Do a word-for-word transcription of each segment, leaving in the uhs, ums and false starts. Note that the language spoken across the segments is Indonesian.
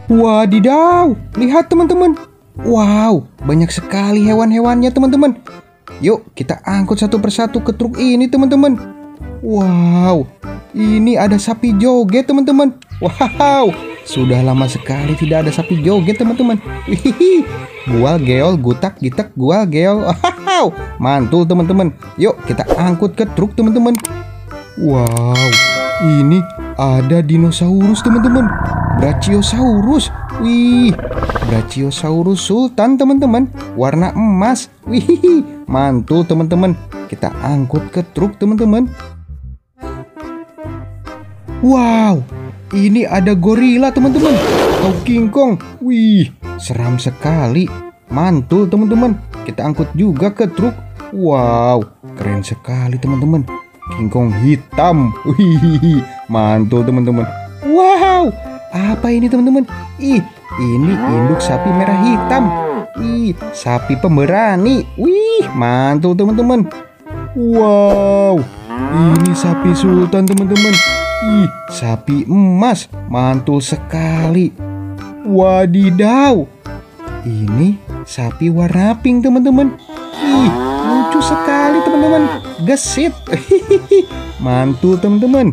Wadidaw, lihat teman-teman. Wow, banyak sekali hewan-hewannya teman-teman. Yuk kita angkut satu persatu ke truk ini teman-teman. Wow, ini ada sapi joget teman-teman. Wow, sudah lama sekali tidak ada sapi joget teman-teman. Hihihi, gual geol gutak gitek gual geol. Wow, mantul teman-teman. Yuk kita angkut ke truk teman-teman. Wow, ini ada dinosaurus teman-teman. Brachiosaurus. Wih, Brachiosaurus Sultan teman-teman, warna emas. Wih, mantul teman-teman. Kita angkut ke truk teman-teman. Wow, ini ada gorila teman-teman, atau King Kong. Wih, seram sekali. Mantul teman-teman. Kita angkut juga ke truk. Wow, keren sekali teman-teman. King Kong hitam. Wih, mantul teman-teman. Wow, apa ini teman-teman? Ih, ini induk sapi merah hitam. Ih, sapi pemberani. Wih, mantul teman-teman. Wow, ini sapi sultan teman-teman. Ih, sapi emas. Mantul sekali. Wadidaw, ini sapi warna pink teman-teman. Ih, lucu sekali teman-teman. Gesit. Mantul teman-teman.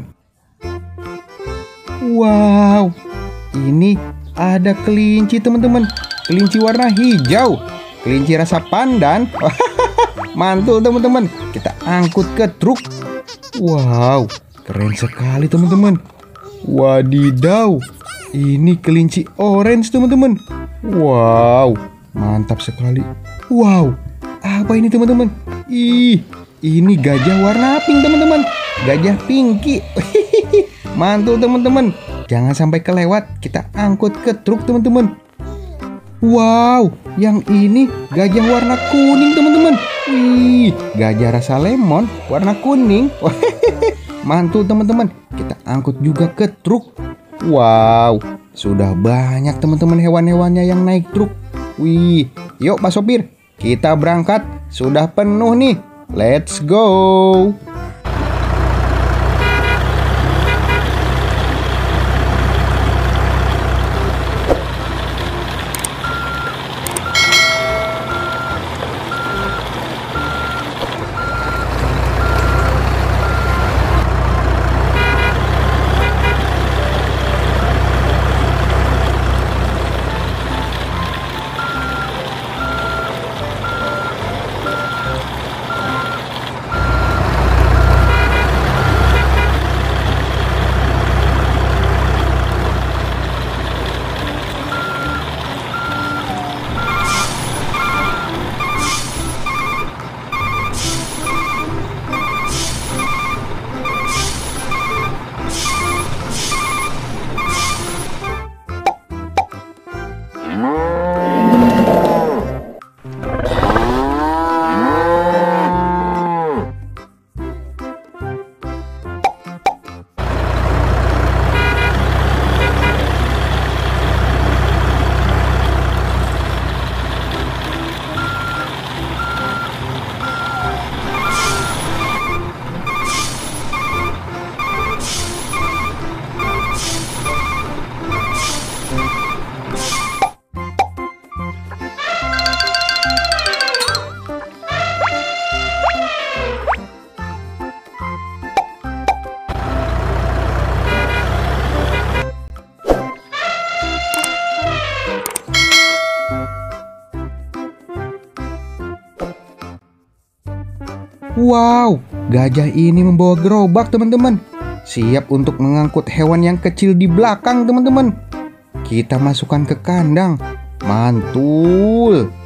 Wow, ini ada kelinci teman-teman. Kelinci warna hijau. Kelinci rasa pandan. Mantul teman-teman. Kita angkut ke truk. Wow, keren sekali teman-teman. Wadidaw, ini kelinci orange teman-teman. Wow, mantap sekali. Wow, apa ini teman-teman? Ih, ini gajah warna pink teman-teman. Gajah pinky. Mantul teman-teman. Jangan sampai kelewat. Kita angkut ke truk teman-teman. Wow, yang ini gajah warna kuning teman-teman. Wih, gajah rasa lemon warna kuning. Mantul teman-teman. Kita angkut juga ke truk. Wow, sudah banyak teman-teman hewan-hewannya yang naik truk. Wih, yuk Pak Sopir, kita berangkat. Sudah penuh nih. Let's go. Wow, gajah ini membawa gerobak teman-teman. Siap untuk mengangkut hewan yang kecil di belakang teman-teman. Kita masukkan ke kandang. Mantul.